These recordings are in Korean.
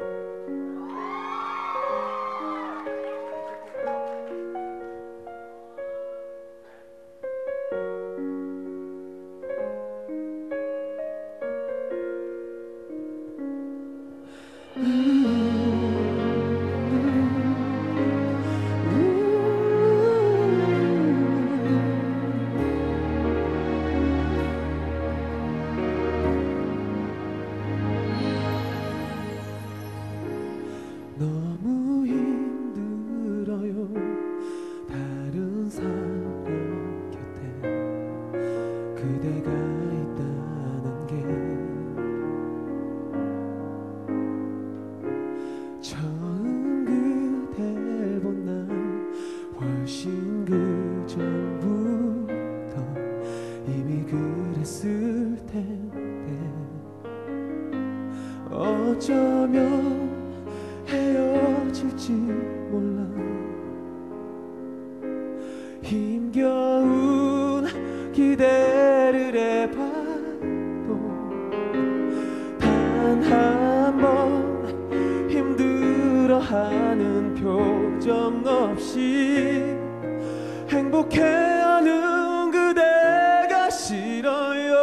너무 힘들어요. 다른 사람 곁에 그대가 있다는 게 처음 그댈 본 날 훨씬 그 전부터 이미 그랬을 텐데 어쩌면 헤어질지 몰라. 힘겨운 기대를 해봐도 단 한 번 힘들어하는 표정 없이 행복해하는 그대가 싫어요.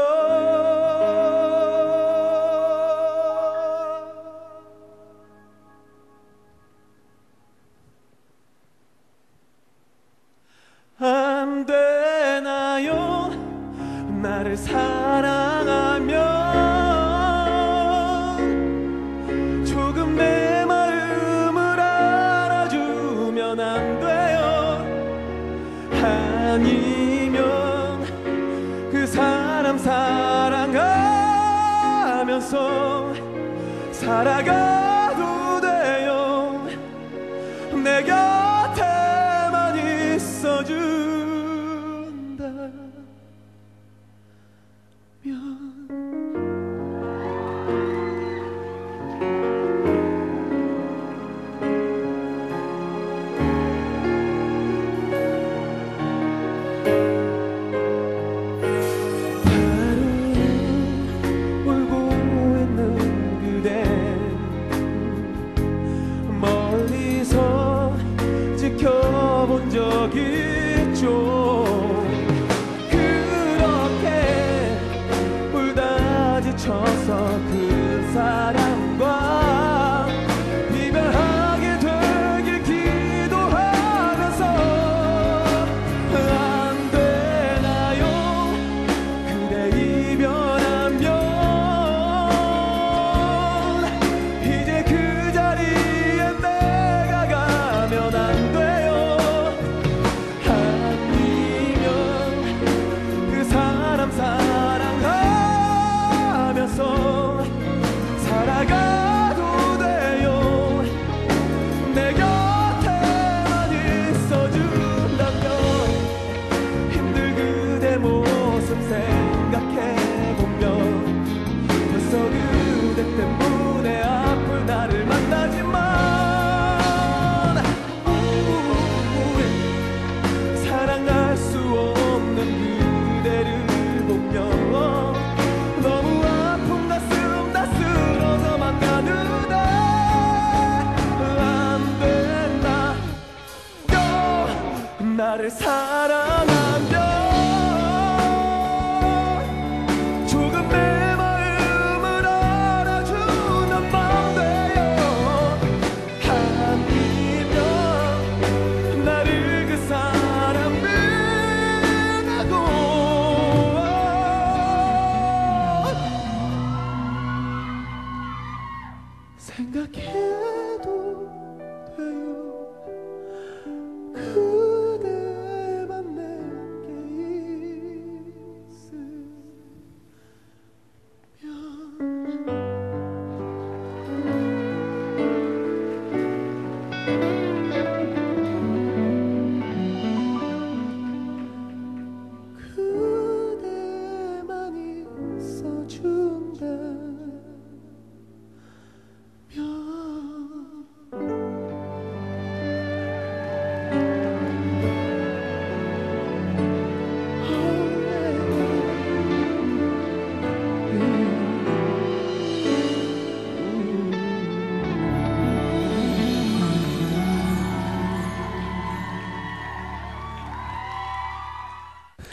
안 되나요? 나를 사랑하면 조금 내 마음을 알아주면 안 돼요? 아니면 그 사람 사랑하면서 살아가도 돼요? 내 곁에만 있어준다면. 지켜본 적 있죠. 그렇게 울다 지쳐서 그 사람과 이별하게 되길 기도하면서 안 되나요? 그대 이별하면 이제 그 자리에 내가 가면 안 돼. 사랑하면서 살아가도 돼요? 내 곁에만 있어준다면. 힘들 그대 모습 생각해보면 벌써 그대 때문에 아플 나를 만나지만 사랑할 수 없는 그대를 너무 아픈 가슴 다 쓸어서만 가는데 안 된다. 나를 사랑하면 조금 내 마음을 알아주는 맘 돼요. 아니면 나를 그 사람을 하고 생각해